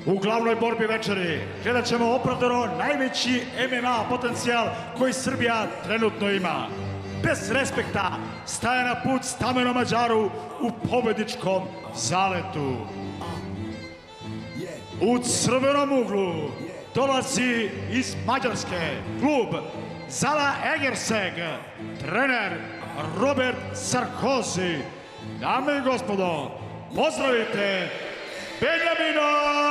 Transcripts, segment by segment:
U glavnoj borbi večeri gledat ćemo opravdano najveći MMA potencijal koji Srbija trenutno ima. Bez respekta staje na put Stameno Mađaru u pobedničkom zaletu. U crvenom uglu dolazi iz Mađarske klub Zala Egerseg, trener Robert Sarkozy. Dame i gospodo, pozdravite Benjamina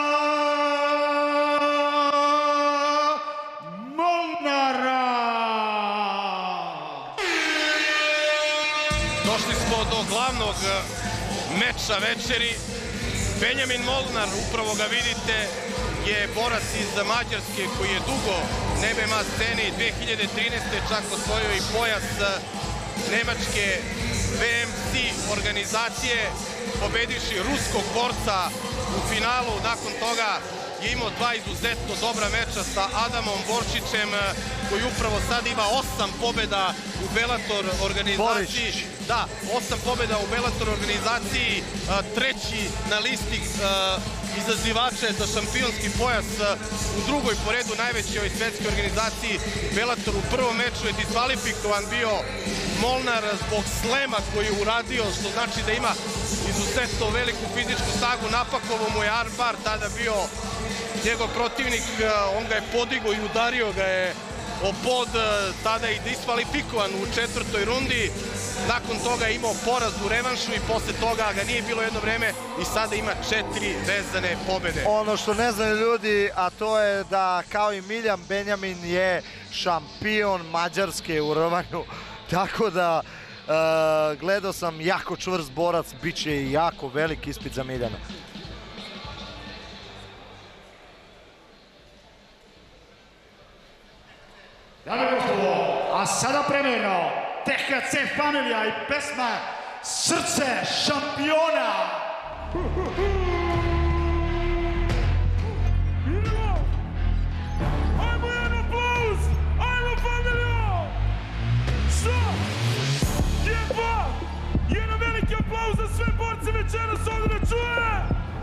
Molnara! Došli smo do glavnog meča večeri. Benjamin Molnar, upravo ga vidite, je borac iz Mađarske koji je dugo na MMA sceni. 2013. čak osvojio i pojas nemačke VMC organizacije, pobedivši ruskog borca u finalu. Nakon toga je imao dva izuzetno dobra meča sa Adamom Borčićem, koji upravo sad ima 8 pobjeda u Bellator organizaciji. Da, 8 pobjeda u Bellator organizaciji, treći na listi izazivača za šampionski pojas u drugoj po redu najvećoj svetskoj organizaciji Bellator. U prvom meču je diskvalifikovan bio Molnar zbog slema koji je uradio, što znači da ima izuzetno veliku fizičku snagu. Napakovo mu je armbar tada bio njegov protivnik, on ga je podigao i udario ga je o pod, tada je diskvalifikovan u četvrtoj rundi. Nakon toga je imao poraz u revanšu i posle toga ga nije bilo jedno vreme i sada ima 4 vezane pobjede. Ono što ne znaju ljudi, a to je da kao i Miljan, Benjamin je šampion Mađarske u rvanju. Tako da gledao sam jako čvrst borac, bit će i jako velik ispit za Miljana. Dame i gospodo, a sada premijerno THC familija i pesma Srce šampiona. Ajmo jedan aplauz, ajmo familijo! Što? Jeba! Jedan veliki aplauz za sve borce večeras ovdje da čuje!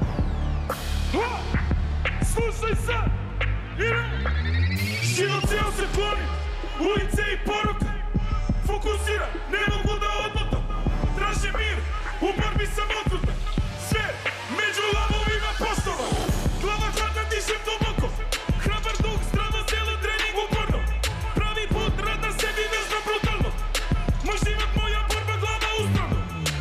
Slušaj sad! Idemo! Život cijel se kloni, ulice i poruka. Fokusira, ne mogu da odmotam. Tražim mir, u borbi sam odsutan. Sve, među lavovima postova. Glava hladna, dišem duboko. Hrabar duh, zdravo telo, trening uporno. Pravi put, rad na sebi, vežba brutalno. Moj život, moja borba, glava uspravno.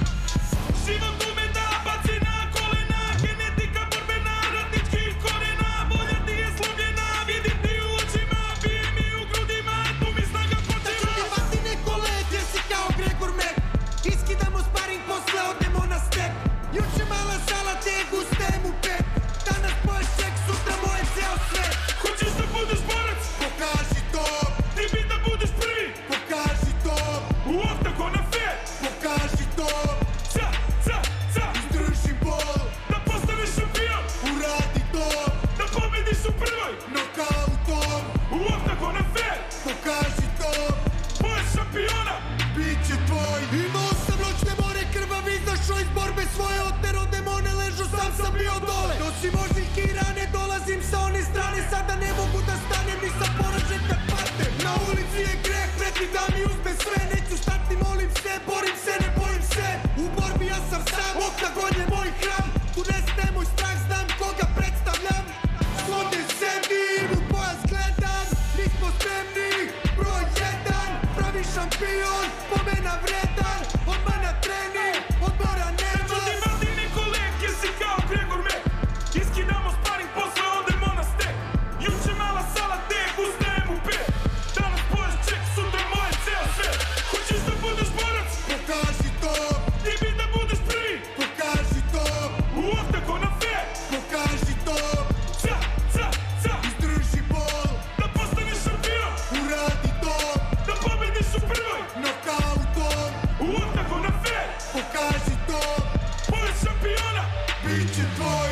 Život ume da baci na kolena. Genetika borbena, ratničkih korena. Volja ti je slomljena, vidim ti u očima. Bije mi u grudima, tu mi snaga počeva. Da ću ti vati neko let jer si kao Gregor Mek. Iskidamo sparing, posle odnemo na stek. Juče mala sala, te gustajem u pet. Danas poješ ček, sutra moje ceo svet. Hoćeš da budeš borac? Pokaži to, Ti bi da budeš prvi pokaži to, u oktagona fet. pokaži to. Ca, ca, ca, Izdrži bol, da postaneš šampion. uradi to, Da pobediš u prvoj nokautom. u oktagona fet. Pokaži to, Pojas šampiona. bit će tvoj. Imao sam noćne more, krvav izašao iz borbe svoje. Otero demone, ležu, sam bio dole. Nosim ožiljke i rane, dolazim sa one strane. Sada ne mogu da stanem, nisam poražen kad padnem. Na ulici je greh, preti da mi uzme sve. Neću stati, molim se, borim se, ne bojim se. U borbi ja sam sam, oktagon je moj hram. Tu nestaje moj strah, znam koga predstavljam. Sklonjen sedim, u pojas gledam. Nismo spremni, broj 1. Pravi šampion, pomena vredan. Odmah na trening, odmora nema. Ti vadi neko lek jer si kao Gregor Mek. Iskidamo sparing, posle odemo na stek. Juče mala sala, te gustajem u pet. Danas poješ ček, sutra moje ceo svet. Hoćeš da budeš borac? Pokaži to, Ti bi da budeš prvi pokaži to, u oktagona fet. pokaži to. Ca, ca, ca, Izdrži bol, da postaneš šampion. uradi to, Da pobediš u prvoj nokautom. u oktagona fet. Pokaži to, Pojas šampiona. bit će tvoj.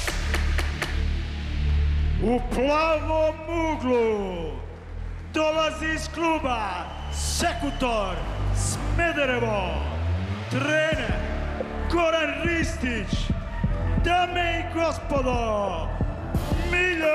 U plavom uglu dolazi iz kluba Sekutor Smederevo, trener Goran Ristić. Dame i gospodo, Miljan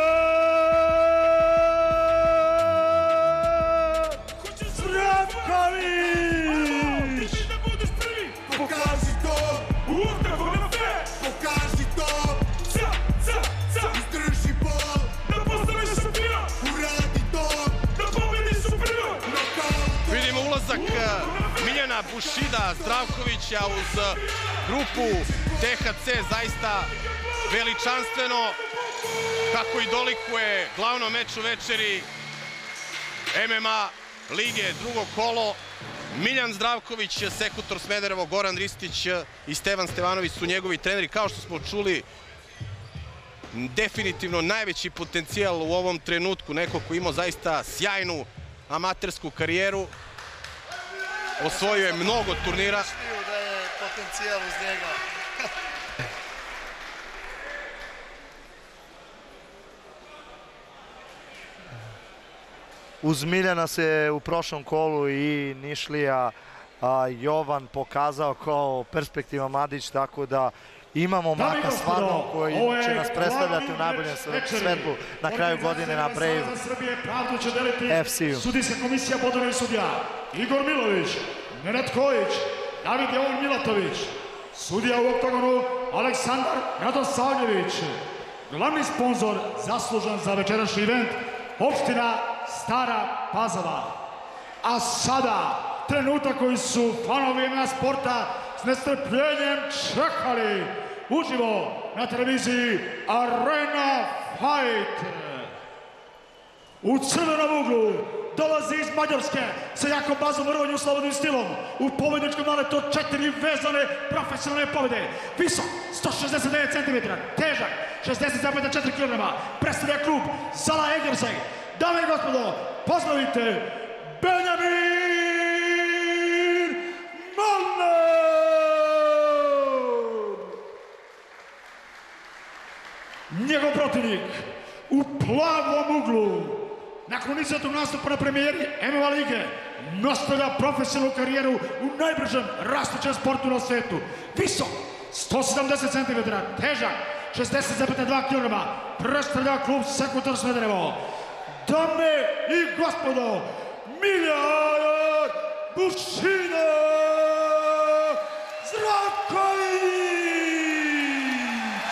Zdravković! Da budeš prvi, Pokaži to, upravo na fe, pokaži to, ca, izdrži bol, da postaneš šampion, uradi to, da pobediš u prvom. nokaut. Vidimo ulazak Miljana Bušida Zdravkovića uz grupu THC, zaista veličanstveno, kako i dolikuje glavnom meču večeri MMA lige, drugo kolo. Miljan Zdravković, Sekutor Smederevo, Goran Ristić i Stevan Stevanović su njegovi treneri. Kao što smo čuli, definitivno najveći potencijal u ovom trenutku, neko ko imao zaista sjajnu amatersku karijeru, osvojio je mnogo turnira. Da je potencijal uz njega. Uz Miljana se u prošlom kolu i Nišlija Jovan pokazao kao perspektivan mladić, tako da imamo maka stvarno koji će nas predstavljati u najboljem svetlu na kraju godine na Brave FC-u. Sudijska komisija bodovnih sudija Igor Milović, Nenad Kojić, David Jovan Milatović, sudija u oktagonu Aleksandar Radosavljević, glavni sponzor zaslužan za večerašnji event opština Stara Pazova. A sada trenutak koji su fanovi MMA sporta s nestrpljenjem čekali uživo na televiziji Arena Fight. U crvenom uglu dolazi iz Mađarske sa jakom bazom rvanju slobodnim stilom. U pobedničkom naletu 4 vezane profesionalne pobjede. Visok 169 cm, težak 60,4 kg. Predstavlja klub Zala Egerseg. Dame i gospodo, pozdravite Benjamin Molnar! Njegov protivnik u plavom uglu, nakon izuzetnog nastupa na premijeri MMA lige, nastavlja profesionalnu karijeru u najbržem rastućem sportu na svetu. Visok 170 cm, težak 60,2 kg, predstavlja klub Sekutor Smederevo. Dame i gospodo, Miljan Bušida Zdravković!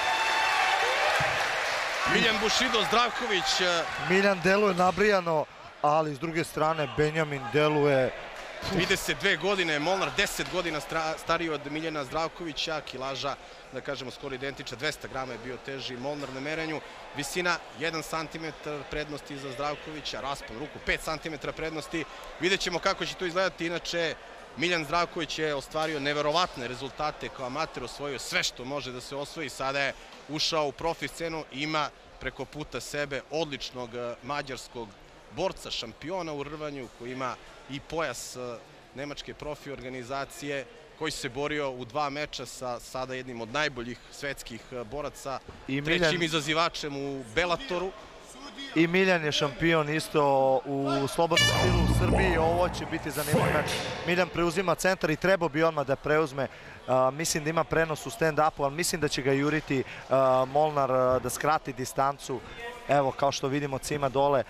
Miljan Bušido Zdravković. Miljan deluje nabrijano, ali s druge strane Benjamin deluje 32 godine, Molnar 10 godina stariji od Miljana Zdravkovića, kilaža, da kažemo, skoro identična, 200 grama je bio teži Molnar na merenju, visina 1 cm prednosti za Zdravkovića, raspon ruku 5 cm prednosti. Vidjet ćemo kako će to izgledati. Inače, Miljan Zdravković je ostvario neverovatne rezultate kao amater, osvojio sve što može da se osvoji, sada je ušao u profi scenu, ima preko puta sebe odličnog mađarskog borca, šampiona u rvanju, koji ima i pojas nemačke profi organizacije, koji se borio u 2 meča sa sada jednim od najboljih svetskih boraca, trećim izazivačem u Bellatoru. I Miljan je šampion isto u slobodnom stilu u Srbiji. Ovo će biti zanimljiv meč. Miljan preuzima centar i trebao bi odmah da preuzme. Mislim da ima prenos u stand-upu, ali mislim da će ga juriti Molnar da skrati distancu. Evo, kao što vidimo, cima dole.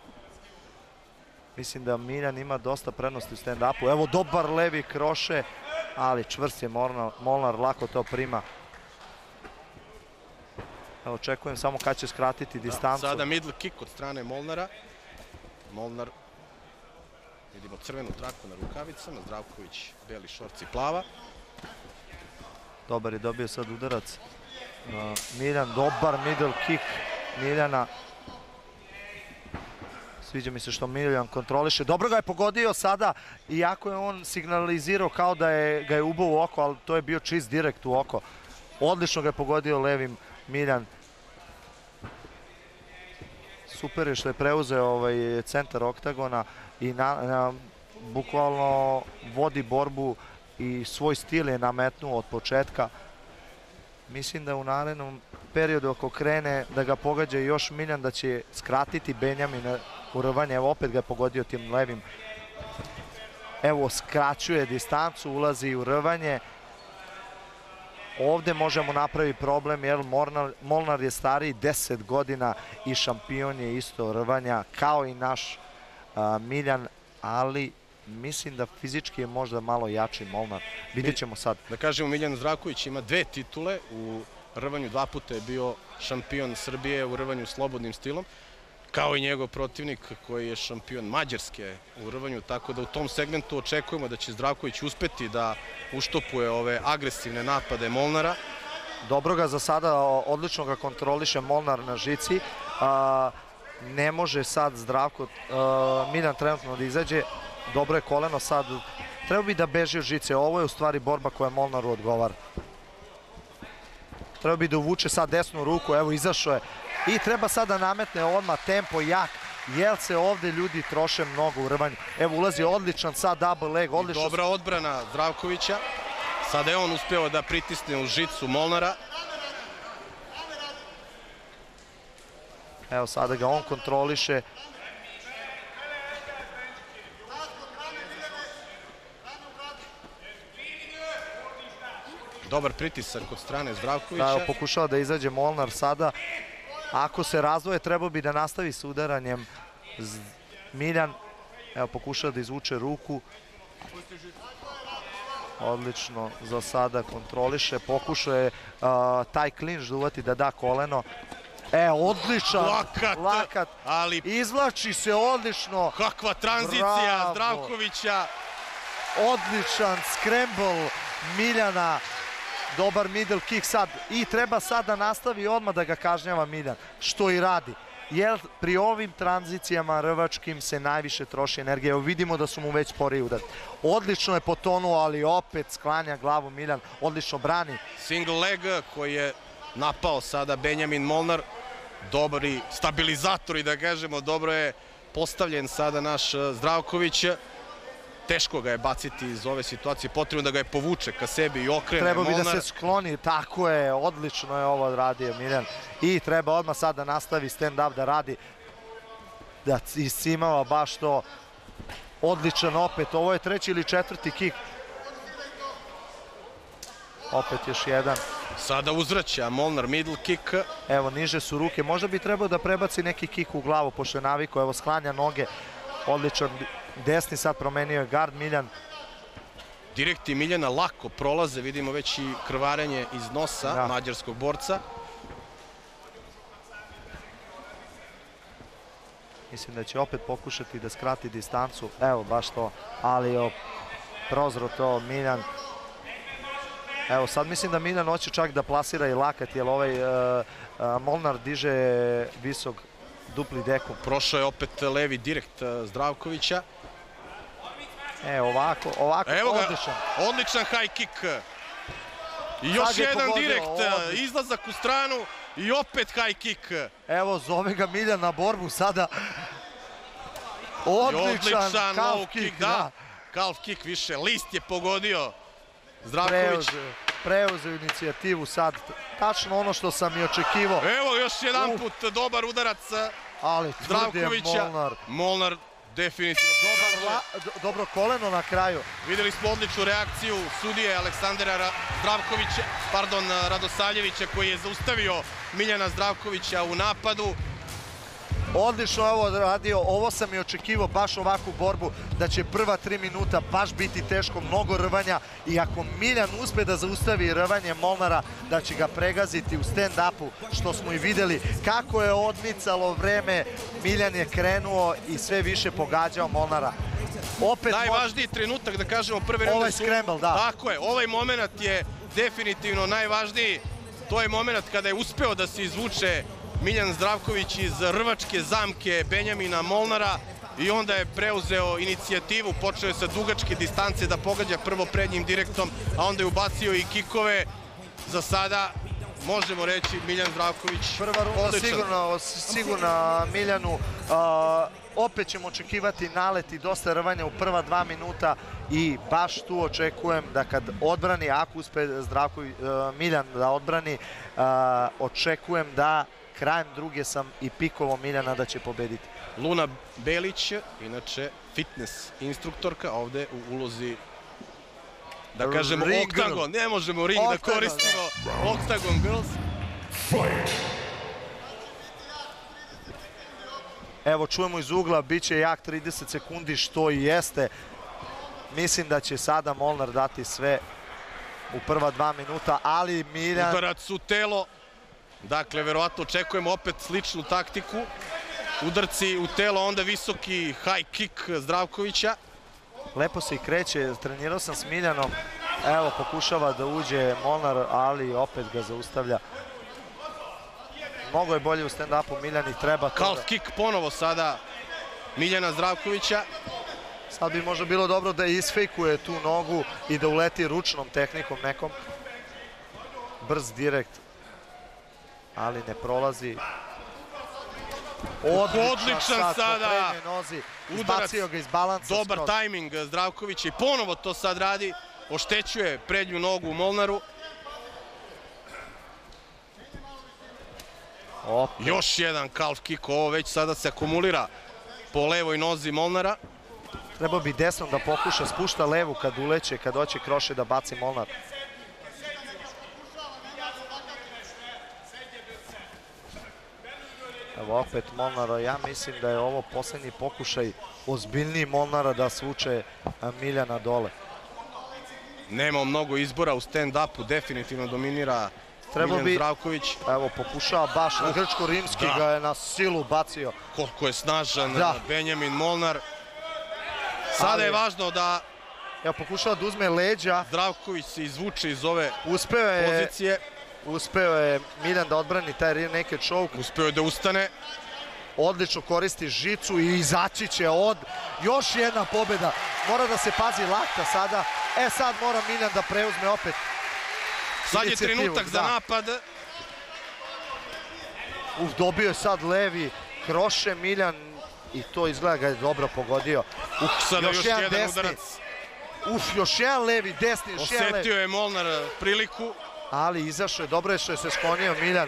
Mislim da Miljan ima dosta prednosti u stand-upu. Evo, dobar levi kroše, ali čvrst je Molnar, lako to prima. Evo, očekujem samo kad će skratiti distancu. Sada middle kick od strane Molnara. Molnar, vidimo crvenu traku na rukavicama, Zdravković beli šorci plava. Dobar je dobio sad udarac. Miljan, dobar middle kick Miljana. Sviđa mi se što Miljan kontroliše. Dobro ga je pogodio sada, iako je on signalizirao kao da ga je ubao u oko, ali to je bio čist direkt u oko. Odlično ga je pogodio levim Miljan. Super je što je preuzeo centar oktagona i bukvalno vodi borbu i svoj stil je nametnuo od početka. Mislim da u narednom periodu ako krene da ga pogađa još Miljan, da će skratiti Benjamin u rvanje. Evo, opet ga je pogodio tim levim. Evo, skraćuje distancu, ulazi u rvanje. ovde možemo napraviti problem jer Molnar je stariji 10 godina i šampion je isto rvanja kao i naš Miljan, ali mislim da fizički je možda malo jači Molnar. Vidjet ćemo sad. Da kažemo, Miljan Zdravković ima 2 titule u rvanju, 2 puta je bio šampion Srbije u rvanju slobodnim stilom, kao i njegov protivnik koji je šampion Mađarske u rvanju, tako da u tom segmentu očekujemo da će Zdravković uspeti da uštopuje ove agresivne napade Molnara. Dobro ga za sada, odlično ga kontroliše Molnar na žici. Ne može sad Zdravko, Miljan trenutno da izađe, dobro je koleno sad, treba bi da beži od žice, ovo je u stvari borba koja Molnaru odgovara. Treba bi da uvuče sad desnu ruku, evo izašao je i treba sad da nametne odmah tempo jak, jer se ovde ljudi troše mnogo u rvanju. Evo ulazi odličan sad double leg, odlično. Dobra odbrana Zdravkovića, sada je on uspeo da pritisne u žicu Molnara. Evo sada ga on kontroliše. Dobar pritisak od strane Zdravkovića. Da, pokušava da izađe Molnar sada. Ako se razdvoje, trebao bi da nastavi s udaranjem. Miljan, evo, pokušava da izvuče ruku. Odlično za sada kontroliše. Pokušao je taj klinč da uvati da da koleno. Odličan lakat. Ali izvlači se odlično. Kakva tranzicija Zdravkovića. Odličan scramble Miljana. Dobar middle kick sad i treba sad da nastavi odmah da ga kažnjava Miljan, što i radi. Jer pri ovim tranzicijama rvačkim se najviše troši energije. Evo vidimo da su mu već sporiji udar. Odlično je potonuo, ali opet sklanja glavu Miljan, odlično brani. Single leg koji je napao sada Benjamin Molnar. Dobri stabilizatori, da kažemo, dobro je postavljen sada naš Zdravković. Teško ga je baciti iz ove situacije, potrebno da ga je povuče ka sebi i okrene Treba bi Molnar. da se skloni, tako je, odlično je ovo radio Miljan. I treba odmah sad da nastavi stand-up da radi, da iscimava baš to. Odličan opet, ovo je 3. ili 4. kick. Opet još jedan. Sada uzvraća Molnar middle kick. Evo, niže su ruke, možda bi trebao da prebaci neki kick u glavu, pošto je navikao, evo sklanja noge. Odličan desni, sad promenio je gard Miljan. Direkti Miljana lako prolaze, vidimo već i krvarenje iz nosa mađarskog borca. Mislim da će opet pokušati da skrati distancu, evo baš to, ali je prozro to Miljan. Evo sad mislim da Miljan hoće čak da plasira i lakat, jer ovaj Molnar diže visok dupli deku. Prošao je opet levi direkt Zdravkovića. Ovako, odličan. Odličan high kick. I još jedan direkt, izlazak u stranu i opet high kick. Evo, zove ga Miljan na borbu sada. Odličan calf kick, da. Calf kick više, list je pogodio Zdravković. Preuzeo inicijativu sad, tačno ono što sam i očekivao. Evo još jedan put dobar udarac Zdravkovića. Molnar definitivno dobro koleno na kraju. Videli smo odličnu reakciju sudije Aleksandra Radosavljevića koji je zaustavio Miljana Zdravkovića u napadu. Odlično je ovo radio, ovo sam i očekivao, baš ovakvu borbu, da će prva 3 minuta baš biti teško, mnogo rvanja i ako Miljan uspe da zaustavi rvanje Molnara, da će ga pregaziti u stand-upu, što smo i videli kako je odmicalo vreme, Miljan je krenuo i sve više pogađao Molnara. Najvažniji trenutak, da kažemo, prve runde su... Scramble, da. Tako je, ovaj moment je definitivno najvažniji, to je moment kada je uspeo da se izvuče Miljan Zdravković iz rvačke zamke Benjamina Molnara i onda je preuzeo inicijativu, počeo je sa dugačke distance da pogađa prvo prednjim direktom, a onda je ubacio i kikove. Za sada možemo reći Miljan Zdravković prva runda sigurno Miljanu. Opet ćemo očekivati nalet i dosta rvanja u prva 2 minuta i baš tu očekujem da kad odbrani, ako uspe Miljan da odbrani, očekujem da krajem druge sam i pikovo Miljana da će pobediti. Luna Belić, inače fitness instruktorka, ovde u ulozi da kažemo Ring oktagon, ne možemo ring da Oktagon, koristimo, Octagon Girls. Evo, čujemo iz ugla, bit će jak 30 sekundi, što i jeste. Mislim da će sada Molnar dati sve u prva 2 minuta, ali Miljan... Udarac u telo, dakle, verovatno očekujemo opet sličnu taktiku. Udarci u telo, onda visoki high kick Zdravkovića. Lepo se i kreće, trenirao sam s Miljanom. Evo, pokušava da uđe Molnar, ali opet ga zaustavlja. Mnogo je bolje u stand-upu, Miljan ih treba to. Calf kick ponovo sada Miljana Zdravkovića. Sad bi možda bilo dobro da isfejkuje tu nogu i da uleti ručnom tehnikom nekom. Brz direkt, ali ne prolazi. Odličan sada nozi. udarac, Izbacio ga iz balansa. dobar tajming Zdravkovića i ponovo to sad radi. Oštećuje prednju nogu u Molnaru. Još jedan calf kick, ovo već sada se akumulira po levoj nozi Molnara. Trebao bi desnom da pokuša, spušta levu kad uleće, kad hoće kroše da baci Molnar. Evo opet Molnara, ja mislim da je ovo poslednji pokušaj ozbiljniji Molnara da svuče Miljana dole. Nema mnogo izbora u stand-upu, definitivno dominira Miljan Zdravković. Evo, pokušava baš na grčko-rimski, ga je na silu bacio. Koliko je snažan Benjamin Molnar. Sada je važno da... Evo, pokušava da uzme leđa. Zdravković se izvuče iz ove pozicije. Uspeo je Miljan da odbrani taj rear naked choke. Uspeo je da ustane. Odlično koristi žicu i izaći će od... Još jedna pobjeda. Mora da se pazi lakta sada. Sad mora Miljan da preuzme opet. Sad je trenutak za napad. Dobio je sad levi, kroše Miljan i to izgleda ga je dobro pogodio. Sada još jedan udarac. Još jedan levi, desni, još jedan levi. Osetio je Molnar priliku. Ali izašao je, dobro je što je se sklonio Miljan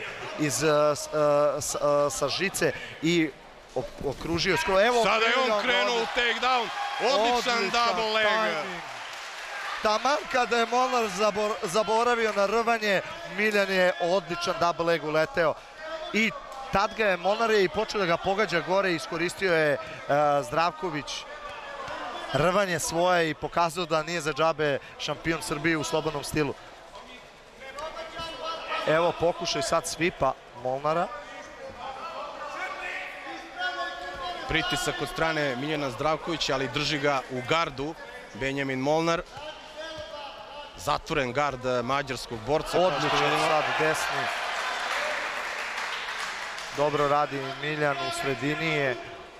sa žice i okružio skoro. Sada je on krenuo u takedown. Odličan double leg. Taman kada je Molnar zaboravio na rvanje, Miljan je odličan double leg uleteo. I tad ga je Molnar i počeo da ga pogađa gore i iskoristio je Zdravković rvanje svoje i pokazao da nije za džabe šampion Srbije u slobodnom stilu. Evo pokušaj sad svipa Molnara. Pritisak od strane Miljana Zdravkovića, ali drži ga u gardu Benjamin Molnar. Zatvoren gard mađarskog borca. Odličan sad desni. Dobro radi Miljan, u sredini je.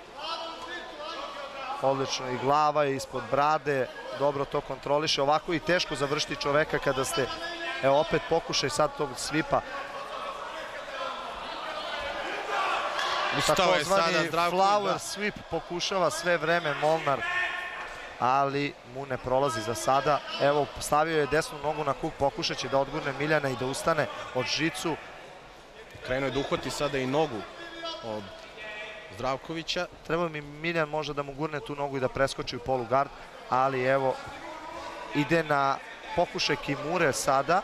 Odlično i glava je ispod brade. Dobro to kontroliše. Ovako i teško završiti čoveka kada ste... Evo opet pokušaj sad tog svipa. Ustao je sada Zdravković. Flower sweep pokušava sve vreme Molnar, ali mu ne prolazi za sada. Evo, stavio je desnu nogu na kuk, pokušat će da odgurne Miljana i da ustane od žicu. Krenuo je da uhvati sada i nogu od Zdravkovića. Treba mi Miljan možda da mu gurne tu nogu i da preskoči u polugard, ali evo, ide na pokušaj Kimure sada.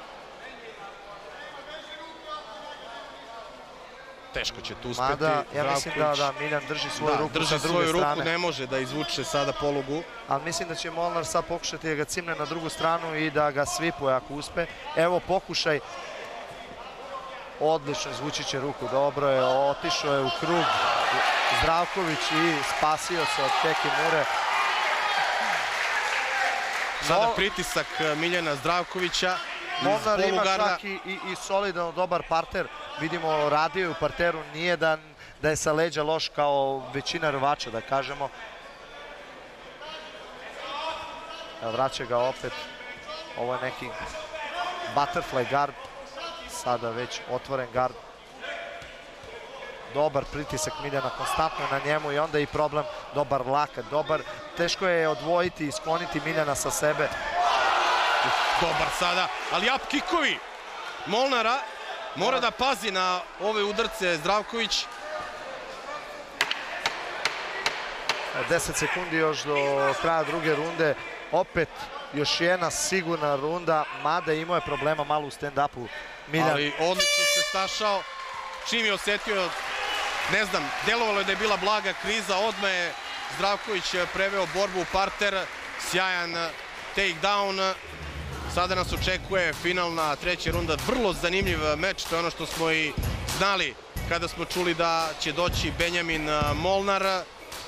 Teško će tu uspeti. Mada, ja mislim da Miljan drži svoju ruku sa druge strane. Drži svoju ruku, ne može da izvuče sada polugu. Ali mislim da će Molnar sad pokušati da ga cimne na drugu stranu i da ga svipuje ako uspe. Evo pokušaj. Odlično, izvući će ruku, dobro je, otišao je u krug Zdravković i spasio se od te Kimure. Sada pritisak Miljana Zdravkovića. Molnar ima čak i solidan dobar parter. Vidimo, radio je u parteru, nije da je sa leđa loš kao većina rvača, da kažemo. Vraća ga opet. Ovo je neki butterfly guard. Sada već otvoren gard. Dobar pritisak Miljana, konstantno na njemu i onda i problem, dobar lakat, dobar. Teško je odvojiti i skloniti Miljana sa sebe. Dobar sada, ali up kikovi Molnara. Mora da pazi na ove udarce Zdravković. 10 sekundi još do kraja druge runde. Opet još jedna sigurna runda, mada imao je problema malo u stand-upu Miljan. Ali odlično se snašao, čim je osetio, ne znam, delovalo je da je bila blaga kriza, odmah je Zdravković preveo borbu u parter, sjajan takedown. Sada nas očekuje finalna treća runda, vrlo zanimljiv meč, to je ono što smo i znali kada smo čuli da će doći Benjamin Molnar.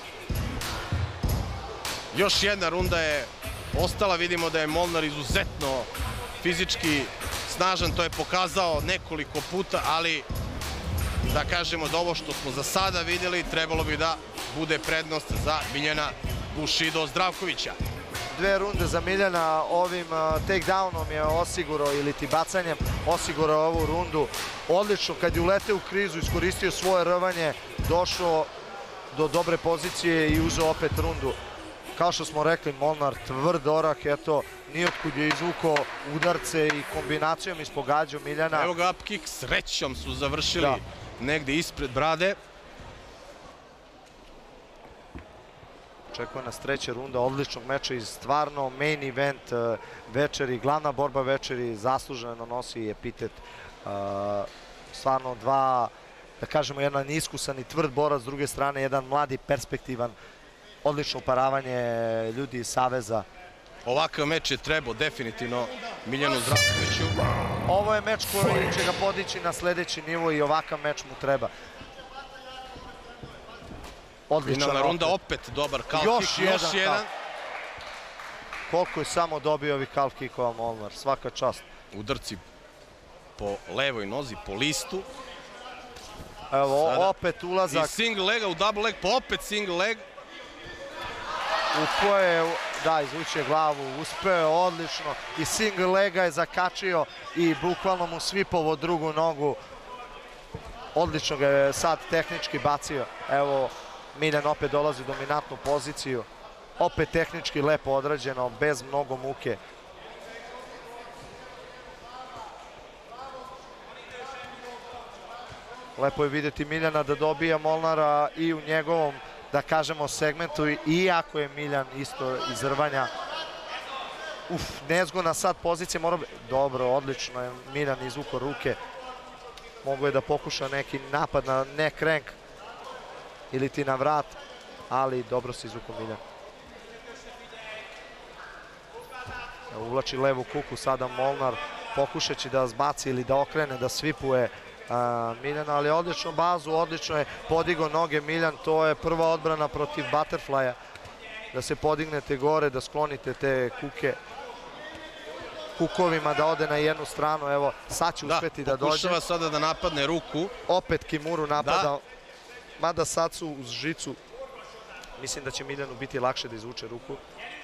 Još jedna runda je ostala, vidimo da je Molnar izuzetno fizički snažan, to je pokazao nekoliko puta, ali da kažemo da ovo što smo za sada vidjeli trebalo bi da bude prednost za Miljana Bushido Zdravkovića. 2 runde za Miljana, ovim takedownom je osigurao ili ti bacanjem osigurao ovu rundu. Odlično, kad je uleteo u krizu, iskoristio svoje rvanje, došao do dobre pozicije i uzeo opet rundu. Kao što smo rekli, Molnar tvrd orah, eto, nijotkud je izvukao udarce i kombinacijom ispogađao Miljana. Evo ga upkick, srećom su završili negde ispred brade. Očekuje nas treća runda odličnog meča i stvarno main event večeri, glavna borba večeri, zasluženo nosi epitet. Stvarno dva, da kažemo, jedan iskusan i tvrd borac, s druge strane jedan mladi, perspektivan, odlično uparavanje ljudi iz Saveza. Ovakav meč je trebao definitivno Miljanu Zdravkoviću. Ovo je meč koji će ga podići na sledeći nivo i ovakav meč mu treba. Finalna runda, opet dobar calf kick, još jedan. Koliko je samo dobio ovih calf kickova Molnar, svaka čast. Udarci po levoj nozi, po listu. Evo, opet ulazak. I single lega u double leg, pa opet single leg. U koje, da, izvuče glavu, uspeo je odlično. I single lega je zakačio i bukvalno mu svipovo drugu nogu. Odlično ga je sad tehnički bacio. Evo, Miljan opet dolazi u dominantnu poziciju. Opet tehnički lepo odrađeno, bez mnogo muke. Lepo je vidjeti Miljana da dobija Molnara i u njegovom, da kažemo, segmentu, iako je Miljan isto iz rvanja. Nezgodna sad pozicija, mora... Dobro, odlično je Miljan izvukao ruke. Mogu je da pokuša neki napad na neck crank ili ti na vrat, ali dobro se izvukao Miljan. Uvlači levu kuku sada Molnar, pokušajući da zbaci ili da okrene, da svipuje Miljana, ali odlično bazu, odlično je podigao noge Miljan, to je prva odbrana protiv butterflya, da se podignete gore, da sklonite te kuke kukovima, da ode na jednu stranu. Evo, sad će uspeti da dođe. Pokušava sada da napadne ruku. Opet Kimuru napada, mada sad su uz žicu. Mislim da će Miljanu biti lakše da izvuče ruku.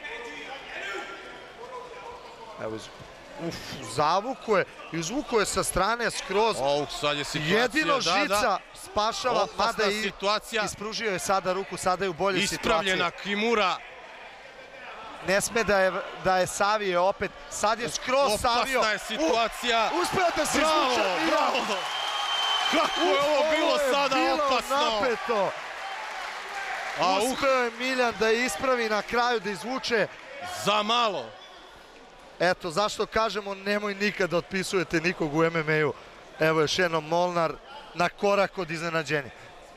Evo, zavuko je, izvuko je sa strane skroz. Sad je situacija. Jedino žica spašava, mada i ispružio je sada ruku, sada je u boljoj situaciji. Ispravljena Kimura. Ne sme da je savije opet, sad je skroz savio. Opasna je situacija. Uspeo da se izvuče. Bravo! Kako je ovo bilo sada opasno? Napeto. Uspeo je Miljan da ispravi na kraju, da izvuče. Za malo. Eto, zašto kažemo nemoj nikad da otpisujete nikog u MMA-u. Evo još jednom Molnar na korak od iznenađenja.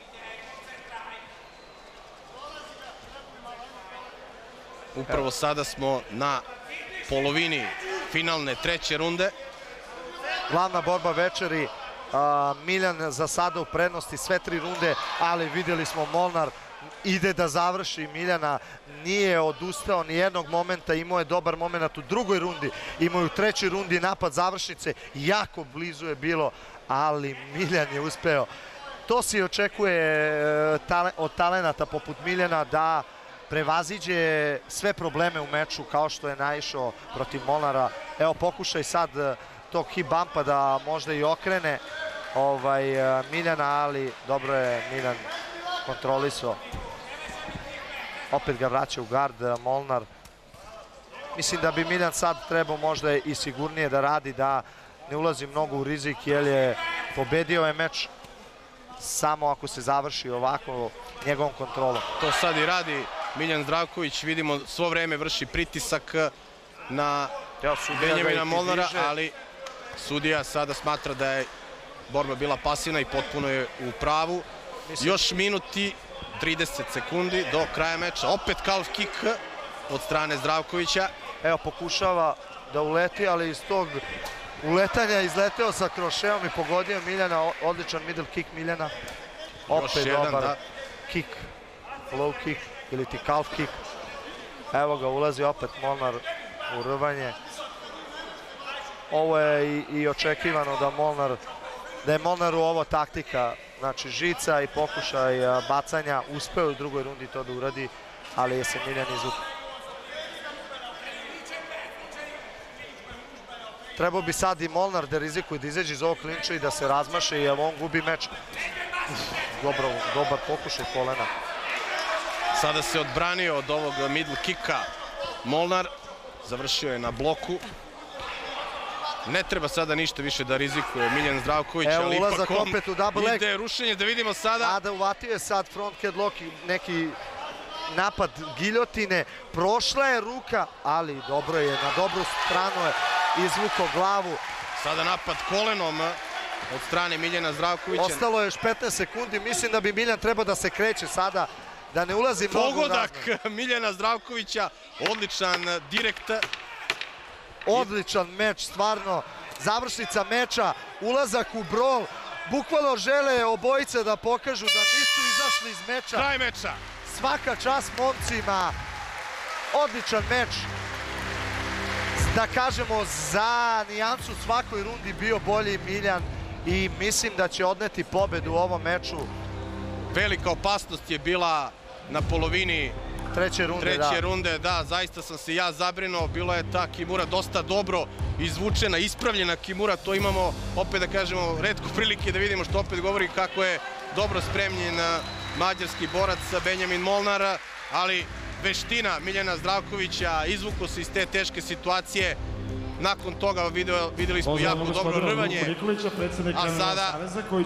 Upravo sada smo na polovini finalne treće runde. Glavna borba večeri. Miljan za sada u prednosti sve 3 runde, ali vidjeli smo Molnar ide da završi Miljana, nije odustao ni jednog momenta, imao je dobar moment u drugoj rundi, imao je u trećoj rundi napad završnice, jako blizu je bilo, ali Miljan je uspeo. To se očekuje od talenata poput Miljana, da prevaziđe sve probleme u meču kao što je naišao protiv Molnara. Evo, pokušaj sad tog hip bumpa da možda i okrene Miljana, ali dobro je Miljan kontrolisao. Opet ga vraća u gard Molnar. Mislim da bi Miljan sad trebao možda i sigurnije da radi, da ne ulazi mnogo u rizik, jer je pobedio ovaj meč samo ako se završi ovako njegovom kontrolom. To sad i radi Miljan Zdravković, vidimo svo vreme vrši pritisak na Benjamina Molnara, ali sudija sada smatra da je borba bila pasivna i potpuno je u pravu. Još minut i 30 sekundi do kraja meča. Opet calf kick od strane Zdravkovića. Evo, pokušava da uleti, ali iz tog uletanja izleteo sa krošeom i pogodio Miljana. Odličan middle kick Miljana. Opet dobar kick, low kick ili ti calf kick. Evo ga, ulazi opet Molnar u rvanje. Ovo je i očekivano da je Molnaru ovo taktika, znači žica i pokušaj bacanja. Uspeo u drugoj rundi to da uradi, ali je se Miljan izvukao. Trebao bi sad i Molnar da rizikuje, da izađe iz ovog klinča i da se razmaše, jer on gubi meč. Dobar pokušaj kolena. Sada se odbranio od ovog middle kicka Molnar. Završio je na bloku. Ne treba sada ništa više da rizikuje Miljan Zdravković, ali ipak on ide rušenje, da vidimo sada. Ada uvatio je sad front headlock i neki napad giljotine. Prošla je ruka, ali dobro je, na dobru stranu je izvukao glavu. Sada napad kolenom od strane Miljana Zdravkovića. Ostalo je još 15 sekundi, mislim da bi Miljan trebao da se kreće sada, da ne ulazi mnogo u razmer. Pogodak Miljana Zdravkovića, odličan direkt. Odličan meč, stvarno, završnica meča, ulazak u brol, bukvalno žele obojice da pokažu da nisu izašli iz meča. Kraj meča. Svaka čast momcima, odličan meč. Da kažemo, za nijansu svakoj rundi bio bolji Miljan i mislim da će odneti pobedu u ovom meču. Velika opasnost je bila na polovini treće runde, da, zaista sam se ja zabrinuo, bila je ta kimura dosta dobro izvučena, ispravljena kimura, to imamo, opet da kažemo, retko prilike da vidimo, što opet govori kako je dobro spremljen mađarski borac Benjamin Molnar, ali veština Miljana Zdravkovića, izvukao se iz te teške situacije, nakon toga videli smo jako dobro rvanje, a sada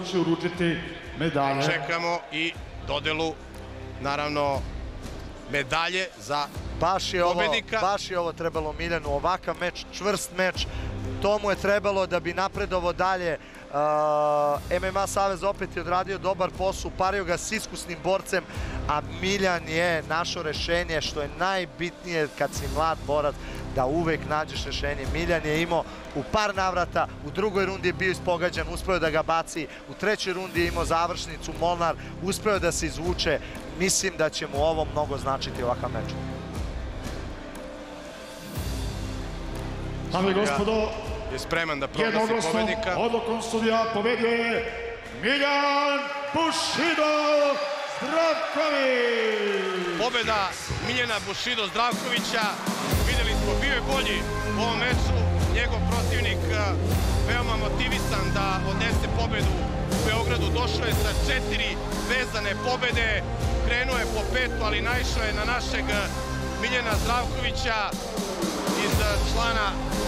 čekamo i dodelu, naravno, medalje za pobednika. Baš je ovo trebalo Miljanu, ovakav meč, čvrst meč, to mu je trebalo da bi napredovo dalje. MMA Savez opet je odradio dobar posao, pario ga s iskusnim borcem, a Miljan je našo rešenje, što je najbitnije kad si mlad borac, da uvek nađeš rešenje. Miljan je imao u par navrata, u drugoj rundi je bio ispogađan, uspeo da ga baci, u trećoj rundi je imao završnicu Molnar, uspeo da se izvuče. Mislim da će mu ovo mnogo značiti ovakav meč. Dame i gospodo, je spreman da proglasi pobednika. Odlukom sudija pobedio je Miljan Bushido Zdravković. Pobeda Miljana Bushido Zdravkovića. Videli smo, bio je bolji u ovom meču. Njegov protivnik veoma motivisan da odnese pobedu u Beogradu. Došao je sa 4 vezane pobede. Krenuo je po 5, ali naišao je na našeg Miljana Zdravkovića iz član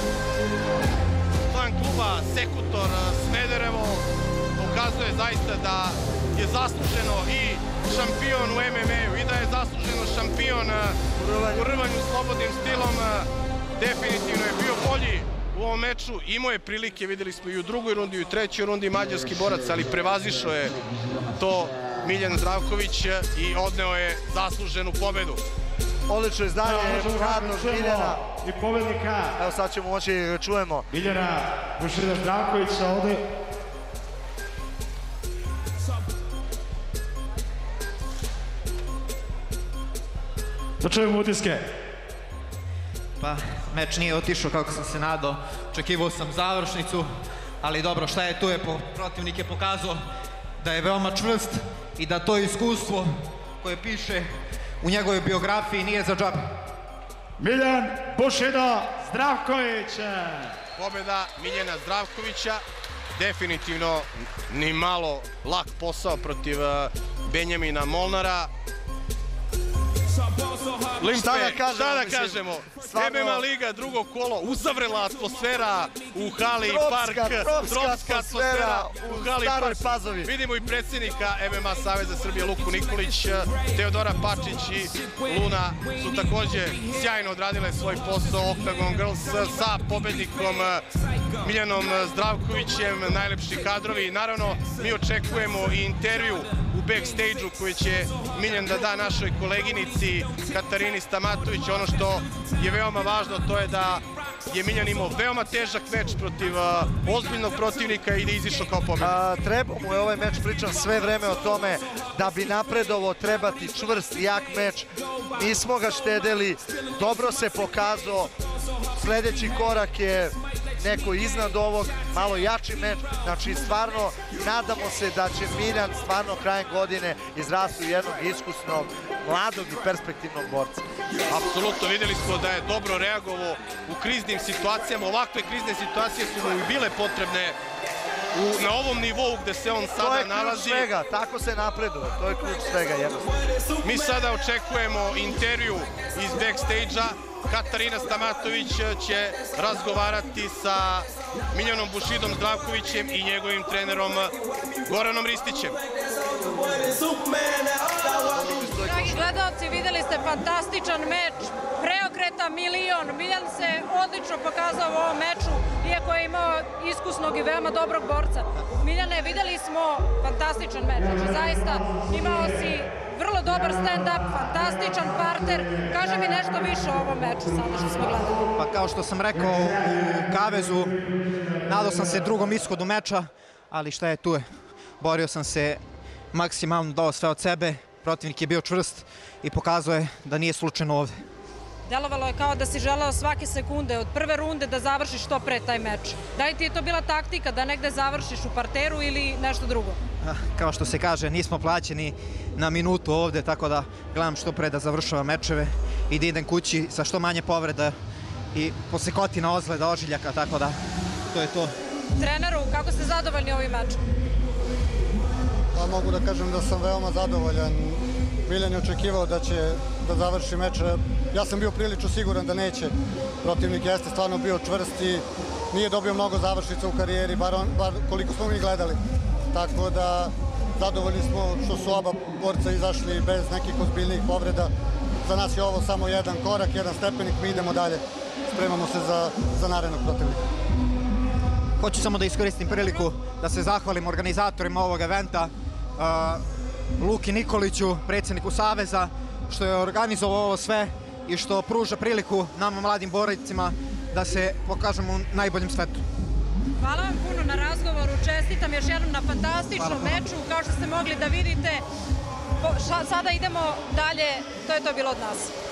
kluba Sekutor Smederevo. Pokazuje zaista da je zasluženo i šampion u MMA-u i da je zasluženo šampion u rvanju slobodnim stilom. Definitivno je bio bolji u ovom meču. Imao je prilike, videli smo i u drugoj rundi i u trećoj rundi mađarski borac, ali prevazišao je to Miljan Zdravković i odneo je zasluženu pobedu. Odlično izdanje radnog Miljana. I pobednika. Evo sad ćemo moći da čujemo. Miljana Bushido Zdravkovića ovde. Da čujemo utiske. Pa, meč nije otišao kako sam se nadao. Očekivao sam završnicu, ali dobro, šta je tu je, protivnik je pokazao da je veoma čvrst i da to iskustvo koje piše u njegovoj biografiji nije za džabe. Miljan Bushido Zdravković. Pobeda Miljana Zdravkovića. Definitivno ni malo lak posao protiv Benjamina Molnara. Limpe, šta da kažemo? Stvarno... MMA Liga, drugo kolo, uzavrela atmosfera u hali Park. Tropska atmosfera u Staroj Pazovi. Vidimo i predsjednika MMA Saveza Srbije Luku Nikolić, Teodora Pačić i Luna su također sjajno odradile svoj posao. Octagon Girls sa pobednikom Miljanom Zdravkovićem, najlepši kadrovi. I naravno, mi očekujemo i intervju u backstage-u koji će Miljan da da našoj koleginici Katarini Stamatović. Ono što je veoma važno, to je da je Miljan imao veoma težak meč protiv ozbiljnog protivnika i da je izišao kao pobednik. Treba mu je ovaj meč, pričam sve vreme o tome, da bi napredovo treba ti čvrst, jak meč. Nismo ga štedeli, dobro se pokazao. Sljedeći korak je neko iznad ovog, malo jači meč. Znači, stvarno, nadamo se da će Miljan stvarno krajem godine izrasti u jednog iskusnog, mladog i perspektivnog borca. Apsolutno, vidjeli smo da je dobro reagovao u kriznim situacijama. Ovakve krizne situacije su mu i bile potrebne na ovom nivou gde se on sada nalazi. To je ključ svega, tako se napreduje, to je ključ svega jednostavno. Mi sada očekujemo intervju iz backstage-a. Katarina Stamatović će razgovarati sa Miljanom Bušidom Zdravkovićem i njegovim trenerom Goranom Ristićem. Dragi gledalci, videli ste fantastičan meč, preokreta milion. Miljan se odlično pokazao u ovom meču, iako je imao iskusnog i veoma dobrog borca. Miljane, videli smo fantastičan meč, znači zaista imao si vrlo dobar stand-up, fantastičan parter. Kaži mi nešto više o ovom meču sada što smo gledali. Pa kao što sam rekao u kavezu, nadao sam se drugom ishodu meča, ali šta je tu je. Borio sam se maksimalno, dao sve od sebe, protivnik je bio čvrst i pokazao je da nije slučajno ovde. Delovalo je kao da si želeo svake sekunde od prve runde da završiš što pre taj meč. Da li ti je to bila taktika da negde završiš u parteru ili nešto drugo? Kao što se kaže, nismo plaćeni na minutu ovde, tako da gledam što pre da završavam mečeve i da idem kući sa što manje povreda i posekotina, ozleda, ožiljaka, tako da to je to. Treneru, kako ste zadovoljni ovim mečom? Pa mogu da kažem da sam veoma zadovoljan. Miljan je očekivao da će da završi meč. Ja sam bio prilično siguran da neće. Protivnik jeste stvarno bio čvrst i nije dobio mnogo završnica u karijeri, bar koliko smo mi gledali. Tako da zadovoljni smo što su oba borca izašli bez nekih ozbiljnijih povreda. Za nas je ovo samo jedan korak, jedan stepenik, mi idemo dalje. Spremamo se za narednog protivnika. Hoću samo da iskoristim priliku da se zahvalim organizatorima ovog eventa, Luki Nikoliću, predsjedniku Saveza, što je organizovao ovo sve i što pruža priliku nama mladim borcima da se pokažemo u najboljem svetu. Hvala vam puno na razgovoru, čestitam još jednom na fantastičnom meču, kao što ste mogli da vidite. Sada idemo dalje, to je to bilo od nas.